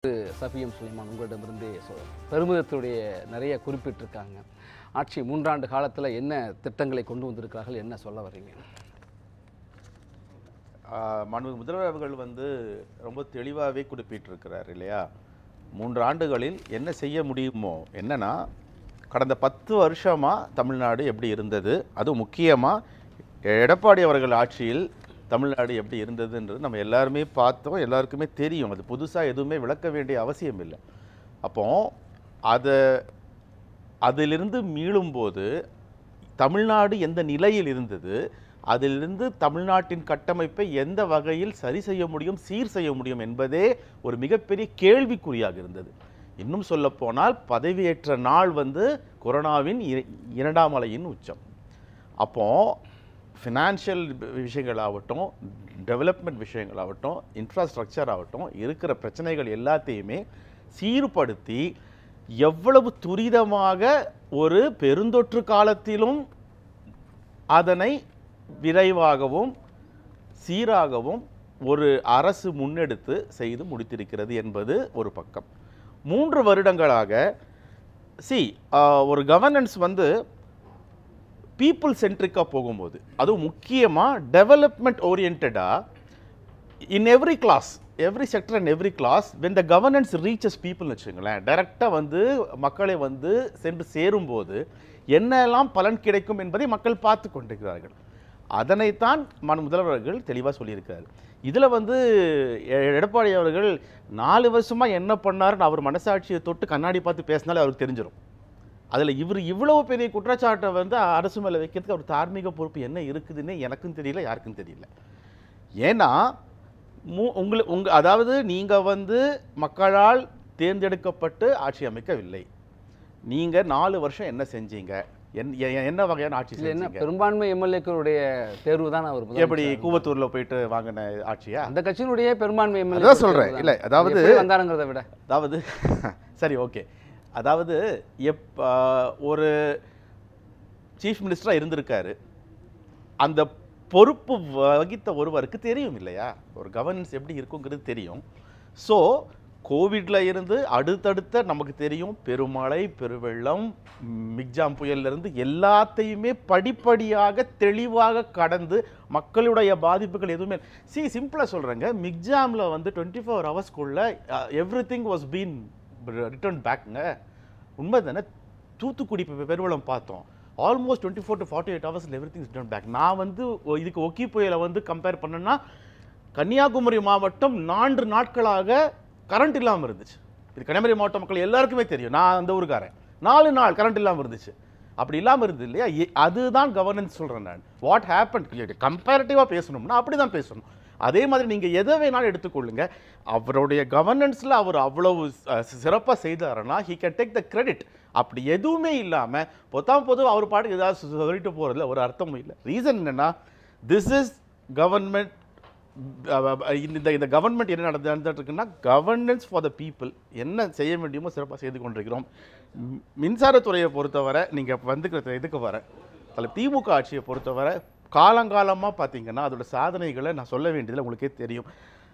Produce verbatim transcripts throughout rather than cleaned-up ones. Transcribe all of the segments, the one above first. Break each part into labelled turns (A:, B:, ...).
A: சஃபியம் சுலைமான் உங்களிடமிருந்தே பெருமிதத்துடைய நிறைய குறிப்பிட்டிருக்காங்க. ஆட்சி மூன்றாண்டு காலத்தில் என்ன திட்டங்களை கொண்டு வந்திருக்கிறார்கள், என்ன சொல்ல வர்றீங்க?
B: மாண்பு முதல்வர் அவர்கள் வந்து ரொம்ப தெளிவாகவே குறிப்பிட்டிருக்கிறார் இல்லையா? மூன்று ஆண்டுகளில் என்ன செய்ய முடியுமோ, என்னன்னா கடந்த பத்து வருஷமாக தமிழ்நாடு எப்படி இருந்தது, அதுவும் முக்கியமாக எடப்பாடி அவர்கள் ஆட்சியில் தமிழ்நாடு எப்படி இருந்ததுன்றது நம்ம எல்லாருமே பார்த்தோம், எல்லாருக்குமே தெரியும். அது புதுசாக எதுவுமே விளக்க வேண்டிய அவசியம் இல்லை. அப்போ அதை அதிலிருந்து மீளும்போது தமிழ்நாடு எந்த நிலையில் இருந்தது, அதிலிருந்து தமிழ்நாட்டின் கட்டமைப்பை எந்த வகையில் சரி செய்ய முடியும், சீர் செய்ய முடியும் என்பதே ஒரு மிகப்பெரிய கேள்விக்குறியாக இருந்தது. இன்னும் சொல்லப்போனால் பதவியேற்ற நாள் வந்து கொரோனாவின் இரண்டாம் அலையின் உச்சம். அப்போ ஃபினான்ஷியல் விஷயங்களாகட்டும், டெவலப்மெண்ட் விஷயங்களாகட்டும், இன்ஃப்ராஸ்ட்ரக்சர் ஆகட்டும், இருக்கிற பிரச்சனைகள் எல்லாத்தையுமே சீர்படுத்தி எவ்வளவு துரிதமாக ஒரு பெருந்தொற்று காலத்திலும் அதனை விரைவாகவும் சீராகவும் ஒரு அரசு முன்னெடுத்து செய்து முடித்திருக்கிறது என்பது ஒரு பக்கம். மூன்று வருடங்களாக சி ஒரு கவர்னன்ஸ் வந்து பீப்புள் சென்ட்ரிக்காக போகும்போது, அதுவும் முக்கியமாக டெவலப்மெண்ட் ஓரியன்டாக in every class, every sector and every class when the governance reaches பீப்புள்னு வச்சுங்களேன், டைரெக்டாக வந்து மக்களை வந்து சென்று சேரும்போது என்னெல்லாம் பலன் கிடைக்கும் என்பதை மக்கள் பார்த்து கொண்டிருக்கிறார்கள். அதனைத்தான் மன் முதல்வர்கள் தெளிவாக சொல்லியிருக்காரு. இதில் வந்து எடப்பாடி அவர்கள் நாலு வருஷமாக என்ன பண்ணாருன்னு அவர் மனசாட்சியை தொட்டு கண்ணாடி பார்த்து பேசினாலே அவருக்கு தெரிஞ்சிடும். அதில் இவர் இவ்வளவு பெரிய குற்றச்சாட்டை வந்து அரசு மேலே வைக்கிறதுக்கு அவர் தார்மீக பொறுப்பு என்ன இருக்குதுன்னு எனக்கும் தெரியல, யாருக்கும் தெரியல. ஏன்னா மூ உங்களுக்கு உங்கள் அதாவது நீங்கள் வந்து மக்களால் தேர்ந்தெடுக்கப்பட்டு ஆட்சி அமைக்கவில்லை. நீங்கள் நாலு வருஷம் என்ன செஞ்சீங்க, என்ன வகையான ஆட்சி செஞ்சீங்க?
A: பெரும்பான்மை எம்எல்ஏக்களுடைய தேர்வு தான் அவர்
B: எப்படி கூவத்தூரில் போயிட்டு வாங்கின ஆட்சியா?
A: அந்த கட்சியினுடைய பெரும்பான்மை எம்எல்ஏ
B: சொல்கிறேன். இல்லை அதாவது
A: வந்தாருங்கிறத விட
B: அதாவது சரி ஓகே, அதாவது எப் ஒரு சீஃப் மினிஸ்டராக இருந்திருக்காரு, அந்த பொறுப்பு வகித்த ஒருவருக்கு தெரியும் இல்லையா ஒரு கவர்னன்ஸ் எப்படி இருக்குங்கிறது தெரியும். ஸோ கோவிட்ல இருந்து அடுத்தடுத்த நமக்கு தெரியும் பெருமழை, பெருவெள்ளம், மிக்ஜாம் புயலிருந்து எல்லாத்தையுமே படிப்படியாக தெளிவாக கடந்து மக்களுடைய பாதிப்புகள் எதுவுமே சி சிம்பிளாக சொல்கிறேங்க. மிக்ஜாமில் வந்து டுவெண்ட்டி ஃபோர் ஹவர்ஸ்க்குள்ள every thing was been return பேக்குங்க. உண்மை தானே? தூத்துக்குடி பெருவெள்ளம் பார்த்தோம், almost twenty four to forty eight hours every thing return back. நான் வந்து இதுக்கு ஒக்கி புயலை வந்து கம்பேர் பண்ணேன்னா கன்னியாகுமரி மாவட்டம் நான்கு நாட்களாக கரண்ட் இல்லாமல் இருந்துச்சு. இது கன்னியாகுமரி மாவட்ட மக்கள் எல்லாருக்குமே தெரியும், நான் அந்த ஊருக்காரன். நாலு நாள் கரண்ட் இல்லாமல் இருந்துச்சு. அப்படி இல்லாமல் இருந்தது இல்லையா? அதுதான் கவர்னன்ஸ் சொல்கிறேன் நான். வாட் ஹேப்பன் கம்பேரிட்டிவாக பேசணும்னா அப்படி தான் பேசணும். அதே மாதிரி நீங்கள் எதை வேணாலும் எடுத்துக்கொள்ளுங்க, அவருடைய கவர்னன்ஸில் அவர் அவ்வளவு சிறப்பாக செய்தாருன்னா he can take the credit. அப்படி எதுவுமே இல்லாமல் பொத்தாம் பொது அவர் பாட்டுக்கு ஏதாவது சொல்லிட்டு போகிறதுல ஒரு அர்த்தமும் இல்லை. ரீசன் என்னென்னா திஸ் இஸ் கவர்மெண்ட். இந்த இந்த கவர்மெண்ட் என்ன நடந்து நடந்துட்டு இருக்குன்னா கவர்னன்ஸ் ஃபார் த பீப்புள். என்ன செய்ய வேண்டியமோ சிறப்பாக செய்து கொண்டிருக்கிறோம். மின்சாரத்துறையை பொறுத்தவரை நீங்கள் வந்துக்கிற இதுக்கு வர அதில் திமுக ஆட்சியை பொறுத்தவரை காலங்காலமாக பார்த்தீங்கன்னா அதோட சாதனைகளை நான் சொல்ல வேண்டியதில் உங்களுக்கே தெரியும்.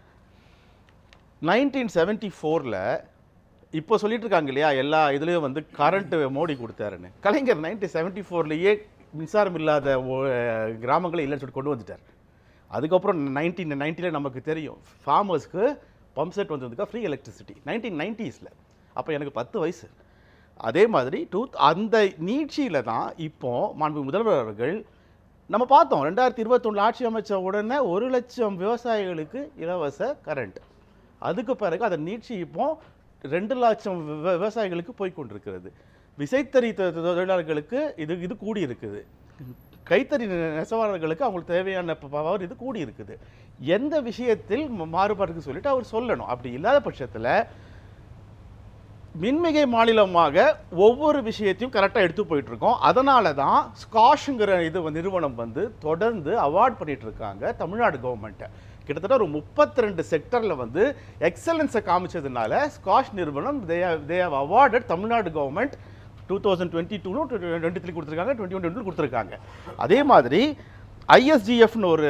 B: நைன்டீன் செவன்டி ஃபோரில் இப்போ சொல்லிட்டு இருக்காங்க இல்லையா எல்லா இதுலேயும் வந்து கரண்ட்டு மோடி கொடுத்தாருன்னு. கலைஞர் நைன்டீன் செவன்டி ஃபோர்லேயே மின்சாரம் இல்லாத கிராமங்களை இல்லைன்னு சொல்லிட்டு கொண்டு வந்துட்டார். அதுக்கப்புறம் நைன்டீன் நைன்ட்டியில் நமக்கு தெரியும் ஃபார்மர்ஸ்க்கு பம்ப் செட் வந்ததுக்காக ஃப்ரீ எலக்ட்ரிசிட்டி நைன்டீன் நைன்ட்டீஸில். அப்போ எனக்கு பத்து வயசு. அதே மாதிரி டூ அந்த நீட்சியில் தான் இப்போது மாண்பு முதல்வர் அவர்கள் நம்ம பார்த்தோம் ரெண்டாயிரத்தி இருபத்தொன்னில் ஆட்சி அமைச்ச உடனே ஒரு லட்சம் விவசாயிகளுக்கு இலவச கரண்ட். அதுக்கு பிறகு அதை நீட்சி இப்போ ரெண்டு லட்சம் விவசாயிகளுக்கு போய்கொண்டிருக்கிறது. விசைத்தறி தொழிலாளர்களுக்கு இது இது கூடி இருக்குது. கைத்தறி நெசவாளர்களுக்கு அவங்களுக்கு தேவையான பவர் இது கூடி இருக்குது. எந்த விஷயத்தில் மாறுபாடுக்கு சொல்லிட்டு அவர் சொல்லணும். அப்படி இல்லாத பட்சத்தில் மின்மிகை மாநிலமாக ஒவ்வொரு விஷயத்தையும் கரெக்டாக எடுத்து போயிட்டு இருக்கோம். அதனால தான் ஸ்காஷ்ங்கிற இது நிறுவனம் வந்து தொடர்ந்து அவார்ட் பண்ணிட்டு இருக்காங்க தமிழ்நாடு கவர்மெண்ட்டை. கிட்டத்தட்ட ஒரு முப்பத்தி ரெண்டு செக்டரில் வந்து எக்ஸலன்ஸை காமிச்சதுனால ஸ்காஷ் நிறுவனம் they they have awarded Tamil Nadu government two thousand twenty two twenty three கொடுத்துருக்காங்க, டுவெண்ட்டி ஒன் டுவெண்ட்டி கொடுத்துருக்காங்க. அதே மாதிரி ஐஎஸ்ஜிஎஃப்னு ஒரு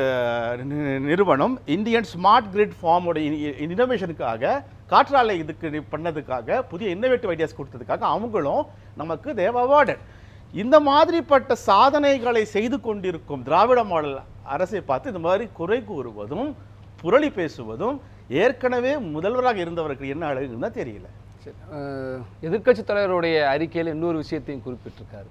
B: நிறுவனம் இந்தியன் ஸ்மார்ட் கிரிட் ஃபார்மோட இனோவேஷனுக்காக காற்றாலை இதுக்கு பண்ணதுக்காக புதிய இன்னோவேட்டிவ் ஐடியாஸ் கொடுத்ததுக்காக அவங்களும் நமக்கு தேவ அவார்டட். இந்த மாதிரிப்பட்ட சாதனைகளை செய்து கொண்டிருக்கும் திராவிட மாடல் அரசை பார்த்து இந்த மாதிரி குறை கூறுவதும் புரளி பேசுவதும் ஏற்கனவே முதல்வராக இருந்தவருக்கு என்ன அழகுன்னு தெரியல.
A: எதிர்க்கட்சி தலைவருடைய அறிக்கையில் இன்னொரு விஷயத்தையும் குறிப்பிட்டிருக்காரு.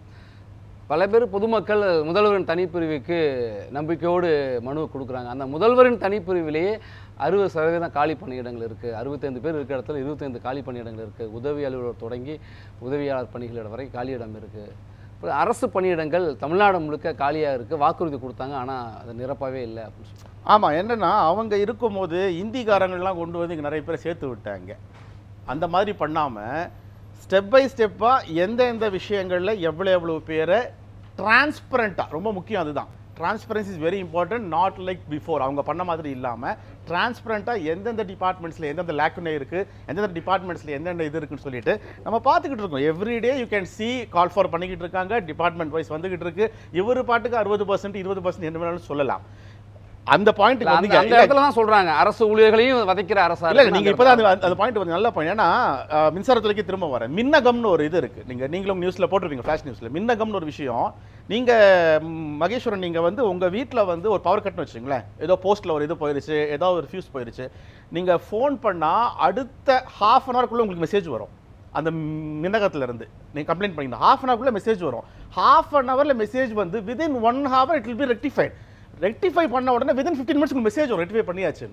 A: பல பேர் பொதுமக்கள் முதல்வரின் தனிப்பிரிவுக்கு நம்பிக்கையோடு மனு கொடுக்குறாங்க. அந்த முதல்வரின் தனிப்பிரிவிலேயே அறுபது சதவீதம் காலி பணியிடங்கள் இருக்குது. அறுபத்தைந்து பேர் இருக்கிற இடத்துல இருபத்தைந்து காலி பணியிடங்கள் இருக்குது. உதவி அலுவலர் தொடங்கி உதவியாளர் பணிகளிடம் வரை காலியிடம் இருக்குது. அரசு பணியிடங்கள் தமிழ்நாடு முழுக்க காலியாக இருக்குது. வாக்குறுதி கொடுத்தாங்க, ஆனால் அது நிரப்பவே இல்லை அப்படின்னு சொல்லி.
B: ஆமாம், என்னென்னா அவங்க இருக்கும்போது இந்திக்காரங்கள்லாம் கொண்டு வந்து இங்கே நிறைய பேர் சேர்த்து விட்டாங்க. அந்த மாதிரி பண்ணாமல் ஸ்டெப் பை ஸ்டெப்பாக எந்த எந்த விஷயங்களில் எவ்வளோ எவ்வளோ பேரை டிரான்ஸ்பரண்ட்டாக, ரொம்ப முக்கியம் அதுதான், transparency is very important. Not like before அவங்க பண்ண மாதிரி இல்லாமல் டிரான்ஸ்பரண்ட்டாக எந்தெந்த டிபார்ட்மெண்ட்ஸில் எந்தெந்த லேக்குனே இருக்குது, எந்தெந்த டிபார்ட்மெண்ட்ஸில் எந்தெந்த இது இருக்குன்னு சொல்லிட்டு நம்ம பார்த்துக்கிட்டு இருக்கோம். Everyday you can see call for பண்ணிக்கிட்டு இருக்காங்க. டிபார்ட்மெண்ட் வைஸ் வந்துகிட்டு இருக்கு. இவர் பாட்டுக்கு அறுபது பர்சன்ட் இருபது பர்சன்ட் என்ன வேணாலும் சொல்லலாம். அந்த பாயிண்ட்
A: அந்த இடத்துல தான் சொல்றாங்க அரசு ஊழியர்களையும் வதைக்கிற அரசா
B: இல்ல. நீங்க இப்பதான் அந்த பாயிண்ட் வந்து நல்ல பாயிண்ட். ஏன்னா மின்சாரத்துறைக்கு திரும்ப வரேன். மின்னகம்னு ஒரு இது இருக்கு. நீங்க நீங்களும் நியூஸ்ல போட்டிருப்பீங்க, ஃபிளாஷ் நியூஸ்ல. மின்னகம்னு ஒரு விஷயம். நீங்க மகேஸ்வரன் நீங்க வந்து உங்க வீட்டில் வந்து ஒரு பவர் கட்னு வச்சுங்களேன், ஏதோ போஸ்ட்ல ஒரு இது போயிருச்சு, ஏதோ ஒரு ஃபியூஸ் போயிருச்சு, நீங்க ஃபோன் பண்ணா அடுத்த ஹாஃப் அன் ஹவர்க்குள்ள உங்களுக்கு மெசேஜ் வரும். அந்த மின்னகத்துல இருந்து நீங்க கம்ப்ளைண்ட் பண்ணீங்கன்னா ஹாஃப் அன் ஹவர்க்குள்ள மெசேஜ் வரும். ஹாஃப் அன் ஹவர்ல மெசேஜ் வந்து within one hour it will be rectified. Rectify பண்ண உடனே விதின் ஃபிஃப்டீன் மினிட்ஸ் உங்களுக்கு மெசேஜ் வரும், ரெக்டிஃபை பண்ணியாச்சு.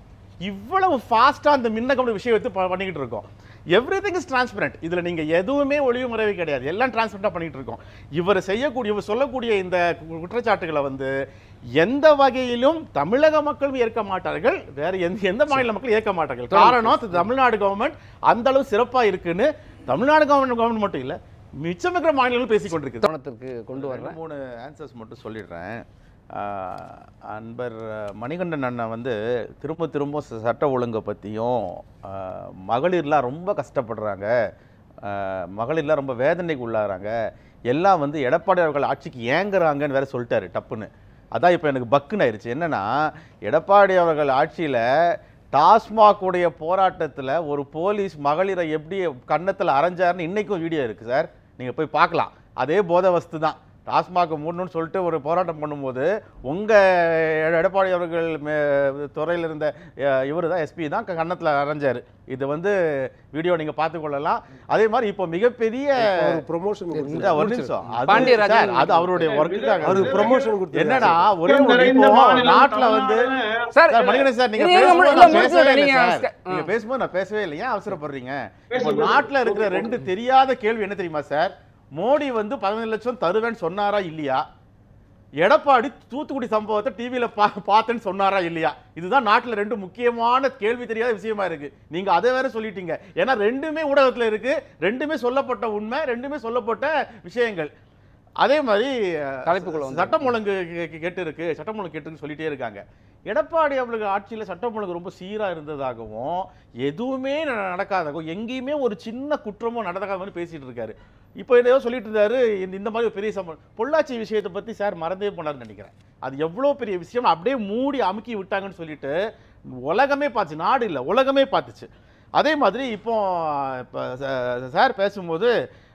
B: இவ்வளவு ஃபாஸ்டா அந்த மின்னகம் விஷயம் எடுத்து பண்ணிக்கிட்டு இருக்கோம். Every thing is transparent. இதுல நீங்க எதுவுமே ஒளிவு முறைவே கிடையாது, எல்லாம் டிரான்ஸ்பரண்டா பண்ணிட்டு இருக்கோம். இவர் செய்யக்கூடிய இவர் சொல்லக்கூடிய இந்த குற்றச்சாட்டுகளை வந்து எந்த வகையிலும் தமிழக மக்களும் ஏற்க மாட்டார்கள், வேற எந்த எந்த மாநில மக்களும் ஏற்க மாட்டார்கள். காரணம் தமிழ்நாடு கவர்மெண்ட் அந்த அளவு சிறப்பா இருக்குன்னு தமிழ்நாடு கவர்மெண்ட் கவர்மெண்ட் மட்டும் இல்ல, மிச்சம் இருக்கிற மாநிலங்களும் பேசிக் கொண்டிருக்கு.
A: கவனத்திற்கு கொண்டு வர மூணு
B: ஆன்சர்ஸ் மட்டும் சொல்லிடுறேன். அன்பர் மணிகண்டன் அண்ணன் வந்து திரும்ப திரும்ப சட்ட ஒழுங்கை பற்றியும் மகளிர்லாம் ரொம்ப கஷ்டப்படுறாங்க, மகளிர்லாம் ரொம்ப வேதனைக்கு உள்ளாகிறாங்க, எல்லாம் வந்து எடப்பாடி அவர்கள் ஆட்சிக்கு ஏங்குறாங்கன்னு வேற சொல்லிட்டாரு டப்புன்னு. அதான் இப்போ எனக்கு பக்குன்னு ஆயிடுச்சு. என்னன்னா எடப்பாடி அவர்கள் ஆட்சியில் டாஸ்மாக் உடைய போராட்டத்தில் ஒரு போலீஸ் மகளிரை எப்படி கன்னத்தில் அரைஞ்சாருன்னு இன்றைக்கும் வீடியோ இருக்குது சார், நீங்கள் போய் பார்க்கலாம். அதே போதை வஸ்து தான். டாஸ்மாக் மூடணும்னு சொல்லிட்டு ஒரு போராட்டம் பண்ணும்போது உங்கள் எடப்பாடி அவர்கள் துறையில் இருந்த இவர் தான் எஸ்பி தான் கன்னத்தில் அரைஞ்சார். இது வந்து வீடியோ நீங்கள் பார்த்துக்கொள்ளலாம். அதே மாதிரி இப்போ மிகப்பெரிய ப்ரொமோஷன் ஒரு நிமிஷம், அது அவருடைய ஒர்க்குக்காக ப்ரொமோஷன் என்னன்னா ஒரே நாட்டில் வந்து சார் மணிகண்டன் சார் நீங்க நீங்க பேசும்போது நான் பேசவே இல்லை, ஏன் அவசரப்படுறீங்க? இப்போ நாட்டில் இருக்கிற ரெண்டு தெரியாத கேள்வி என்ன தெரியுமா சார்? மோடி வந்து பதினஞ்சு லட்சம் தருவேன்னு சொன்னாரா இல்லையா? எடப்பாடி தூத்துக்குடி சம்பவத்தை டிவியில பார்த்தேன்னு சொன்னாரா இல்லையா? இதுதான் நாட்டில் ரெண்டு முக்கியமான கேள்வி தெரியாத விஷயமா இருக்கு. நீங்க அதை வேற சொல்லிட்டீங்க. ஏன்னா ரெண்டுமே ஊடகத்தில் இருக்கு, ரெண்டுமே சொல்லப்பட்ட உண்மை, ரெண்டுமே சொல்லப்பட்ட விஷயங்கள். அதே மாதிரி சட்டம் ஒழுங்கு கேட்டு இருக்கு, சட்டம் ஒழுங்கு கேட்டுன்னு சொல்லிட்டே இருக்காங்க. எடப்பாடி அவர்களுக்கு ஆட்சியில் சட்டம் ஒழுங்கு ரொம்ப சீராக இருந்ததாகவும் எதுவுமே நடக்காதாகவும் எங்கேயுமே ஒரு சின்ன குற்றமும் நடக்காத மாதிரி பேசிட்டு இருக்காரு. இப்போ ஏதோ சொல்லிட்டு இருந்தாரு இந்த மாதிரி பெரிய சம்பவம். பொள்ளாச்சி விஷயத்தை பற்றி சார் மறந்தே போனார்னு நினைக்கிறேன். அது எவ்வளோ பெரிய விஷயம் அப்படியே மூடி அமுக்கி விட்டாங்கன்னு சொல்லிட்டு உலகமே பார்த்துச்சு, நாடு இல்லை உலகமே பார்த்துச்சு. அதே மாதிரி இப்போ இப்போ சார் பேசும்போது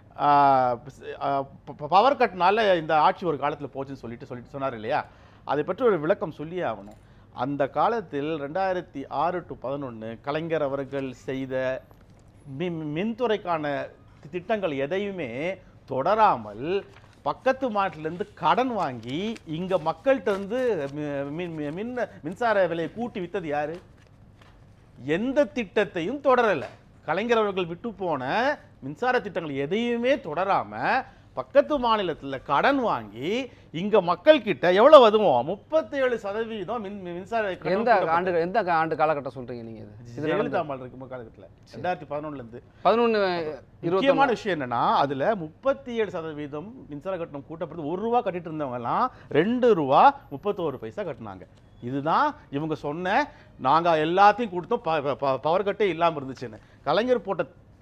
B: பவர் கட்னால இந்த ஆட்சி ஒரு காலத்தில் போச்சுன்னு சொல்லிட்டு சொல்லிட்டு சொன்னார் இல்லையா? அதை பற்றி ஒரு விளக்கம் சொல்லியே ஆகணும். அந்த காலத்தில் ரெண்டாயிரத்தி ஆறு டு பதினொன்று கலைஞர் அவர்கள் செய்த மின் மின்துறைக்கான திட்டங்கள் எதையுமே தொடராமல் பக்கத்து மாநிலத்திலிருந்து கடன் வாங்கி இங்க மக்கள்கிட்ட இருந்து மின் மின்சார விலையை கூட்டி வித்தது யாரு? எந்த திட்டத்தையும் தொடரல. கலைஞர் அவர்கள் விட்டு போன மின்சார திட்டங்கள் எதையுமே தொடராம பக்கத்து மாநிலத்தில் கடன் வாங்கி இங்க மக்கள் கிட்ட எவ்வளவு அதுவும் முப்பத்தி ஏழு சதவீதம் மின்சார
A: எந்த ஆண்டு எந்த ஆண்டு காலகட்டம் சொல்றீங்க நீங்க?
B: ஜெயலலிதா அம்மாள் இருக்கும் காலகட்டத்தில் ரெண்டாயிரத்தி பதினொன்னுல இருந்து
A: பதினொன்னு
B: முக்கியமான விஷயம் என்னன்னா அதுல முப்பத்தி ஏழு சதவீதம் மின்சார கட்டணம் கூட்டப்படுது. ஒரு ரூபா கட்டிட்டு இருந்தவங்க எல்லாம் ரெண்டு ரூபா முப்பத்தோரு பைசா கட்டினாங்க. இதுதான் இவங்க சொன்ன நாங்க எல்லாத்தையும் கொடுத்தோம் பவர் கட்டே இல்லாம இருந்துச்சுன்னு. கலைஞர் போட்ட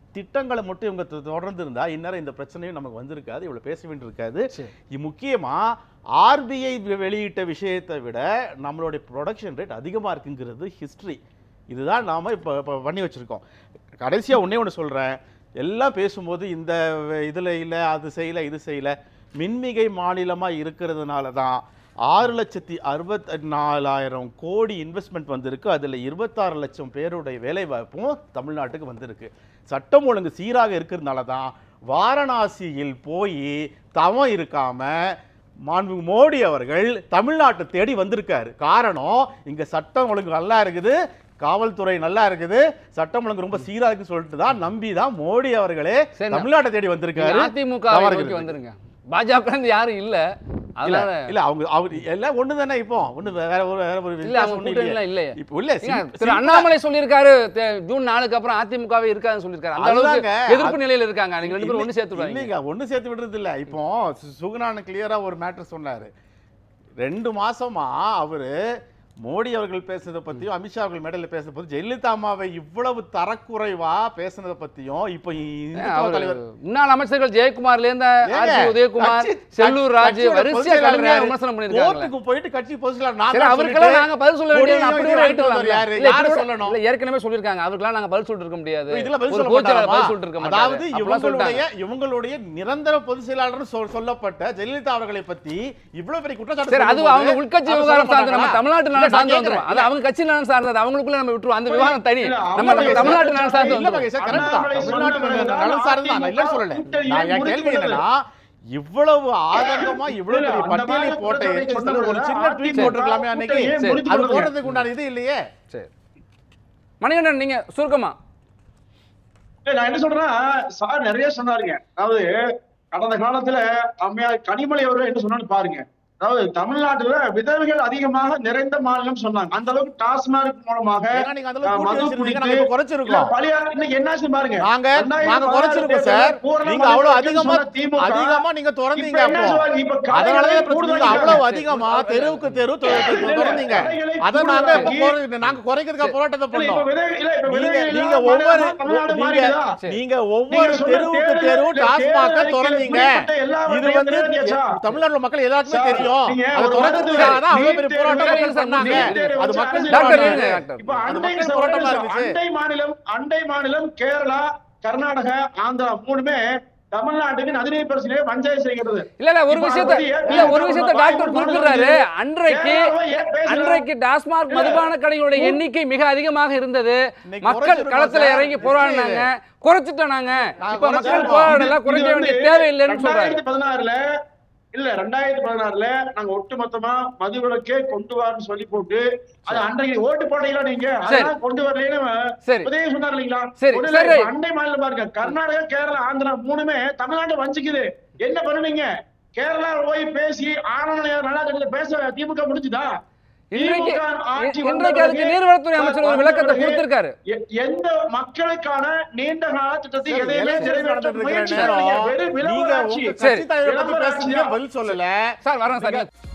B: திட்டங்களை மட்டும் இவங்க தொடர்ந்து இருந்தா இந்நேரம் இந்த பிரச்சனையும் நமக்கு வந்திருக்காது, இவ்வளவு பேச வேண்டியிருக்காது. முக்கியமா ஆர்பிஐ வெளியிட்ட விஷயத்தை விட நம்மளுடைய ப்ரொடக்ஷன் ரேட் அதிகமா இருக்குங்கிறது ஹிஸ்டரி. இதுதான் நாம இப்போ இப்போ பண்ணி வச்சிருக்கோம். கடைசியா ஒன்னே ஒன்று சொல்றேன், எல்லாம் பேசும்போது இந்த இதுல இல்லை அது செய்யல இது செய்யல, மின்மிகை மாநிலமா இருக்கிறதுனால தான் ஆறு லட்சத்தி அறுபத்தி நாலாயிரம் கோடி இன்வெஸ்ட்மெண்ட் வந்திருக்கு. அதில் இருபத்தாறு லட்சம் பேருடைய வேலை வாய்ப்பும் தமிழ்நாட்டுக்கு வந்திருக்கு. சட்டம் ஒழுங்கு சீராக இருக்கிறதுனால தான் வாரணாசியில் போய் தவம் இருக்காம மாண்பு மோடி அவர்கள் தமிழ்நாட்டை தேடி வந்திருக்காரு. காரணம் இங்க சட்டம் ஒழுங்கு நல்லா இருக்குது, காவல்துறை நல்லா இருக்குது, சட்டம் ஒழுங்கு ரொம்ப சீரா இருக்குன்னு சொல்லிட்டு தான் நம்பி தான் மோடி அவர்களே தமிழ்நாட்டை தேடி வந்திருக்காரு.
A: அதிமுக வந்துருங்க, பாஜக யாரும் இல்ல,
B: அதனால இல்ல அவங்க அவர் எல்லாம் ஒண்ணு தானே. இப்போ ஒண்ணு வேற ஒரு வேற ஒரு
A: இல்ல இல்ல
B: இப்போ இல்ல
A: திரு அண்ணாமலை சொல்லியிருக்காரு ஜூன் நாலுக்கு அப்புறம் அதிமுகவே இருக்காதுன்னு சொல்லியிருக்காரு. அந்த அளவுக்கு எதிர்ப்பு நிலையில இருக்காங்க. நீங்க ரெண்டு பேரும் ஒண்ணு சேர்த்து விடுறீங்க.
B: இல்லைங்க, ஒண்ணு சேர்த்து விடுறது இல்ல. இப்போ சுகுணானன் கிளியரா ஒரு மேட்டர் சொன்னாரு. ரெண்டு மாசமா அவரு மோடி அவர்கள் பேசுனதை பத்தியும் அமித்ஷா அவர்கள் மேடையில பேசுனதை பத்தி ஜெயலலிதா அம்மாவை இவ்வளவு தரக்குறைவா பேசுனதை பத்தியும் இப்ப
A: முன்னாள் அமைச்சர்கள் ஜெயக்குமார்ல இருந்து உதயகுமார், செல்லூர் ராஜு வரிசையா கடுமையா விமர்சனம் பண்ணிருக்காங்க.
B: போயிட்டு கட்சி பொசிஷன்
A: அவருக்கெல்லாம் நாங்க பதில் சொல்ல வேண்டியது அப்படியே யாரு சொல்லணும். ஏற்கனவே சொல்லிருக்காங்க அவருக்கெல்லாம் நாங்க பதில் சொல்லிட்டு இருக்க முடியாது, பதில் சொல்லிட்டு இருக்க முடியாது.
B: அதாவது இவங்களுடைய இவங்களுடைய நிரந்தர பொதுச் செயலாளர் சொல்லப்பட்ட ஜெயலலிதா அவர்களை பத்தி இவ்வளவு பெரிய குற்றச்சாட்டு,
A: அது அவங்க உள்கட்சி விவகாரம் சார்ந்த நம்ம தமிழ்நாட்டு சார்ந்து வந்துரும். அது அவங்க கட்சி நலன் சார்ந்தது, அவங்களுக்குள்ள நம்ம விட்டுருவோம். அந்த விவாதம் தனி. நம்ம தமிழ்நாட்டு நலன் சார்ந்து வந்துரும்.
B: நலன் சார்ந்து நான் இல்ல சொல்லல. நான் என் கேள்வி என்னன்னா, இவ்வளவு ஆதங்கமா இவ்வளவு பெரிய பட்டியலை போட்ட ஒரு சின்ன ட்வீட் போட்டுக்கலாமே அன்னைக்கு, அது போடுறதுக்கு உண்டான இது இல்லையே.
A: சரி மணிகண்டன், நீங்க சுருக்கமா.
C: நான் என்ன சொல்றேன்னா, சார் நிறைய சொன்னாருங்க. அதாவது கடந்த காலத்துல அம்மையார் கனிமொழி அவர்கள் என்ன சொன்னான்னு பாருங்க. அதாவது தமிழ்நாட்டுல விதவைகள் அதிகமாக நிறைந்த மாநிலம் சொன்னாங்க. அந்த அளவுக்கு டாஸ்மாக் மூலமாக என்னாச்சு பாருங்க.
B: நீங்க அவ்வளவு அதிகமா அதிகமா நீங்க திறந்தீங்க, அவ்வளவு அதிகமா தெருவுக்கு தெரு திறந்தீங்க. அதை நாங்க நாங்க குறைக்கிறதுக்காக போராட்டத்தை பண்ணோம். நீங்க ஒவ்வொரு நீங்க ஒவ்வொரு தெருவுக்கு தெரு டாஸ்மாக திறந்தீங்க. இது வந்து தமிழ்நாடு மக்கள் எல்லாருக்குமே தெரியும்.
C: அண்டை மாநிலம் கேரளா, கர்நாடகா, ஆந்திரா மூணுமே தமிழ்நாட்டுக்கு நதிநீர் பிரச்சனையை பஞ்சாயத்து செய்கிறது.
A: இல்ல இல்ல ஒரு விஷயத்தை இல்ல ஒரு விஷயத்தை டாக்டர் குறிப்பிடுறாரு. அன்றைக்கு அன்றைக்கு டாஸ்மாக் மதுபான கடைகளுடைய எண்ணிக்கை மிக அதிகமாக இருந்தது. மக்கள் களத்துல இறங்கி போராடினாங்க, குறைச்சிட்டோம் நாங்க. இப்ப மக்கள் போராடல, குறைக்க வேண்டிய தேவையில்லைன்னு சொல்றாரு.
C: பதினாறுல இல்ல ரெண்டாயிரத்தி பதினாறுல நாங்க ஒட்டுமொத்தமா மதுவிலக்கே கொண்டு வரணும்னு சொல்லி போட்டு அது அன்றைக்கு ஓட்டு போட்டீங்களா நீங்க, அதெல்லாம் கொண்டு வரலன்னு உதயம் சொன்னார் இல்லைங்களா. அண்டை மாநிலம் பாருங்க, கர்நாடகா, கேரளா, ஆந்திரா மூணுமே தமிழ்நாட்டை வஞ்சிக்குது. என்ன பண்ணுவீங்க? கேரளா போய் பேசி ஆனந்த நல்லா கட்டல பேச திமுக முடிஞ்சுதா?
A: இன்றைக்கு இன்றைக்கு அதுக்கு நீர்வளத்துறை அமைச்சர் ஒரு விளக்கத்தை கொடுத்திருக்காரு.
C: எந்த மக்களுக்கான நீண்ட கால திட்டத்தை எதையுமே நிறைவேற்ற முயற்சி
B: பதில் சொல்லல சார். வரேன் சார்.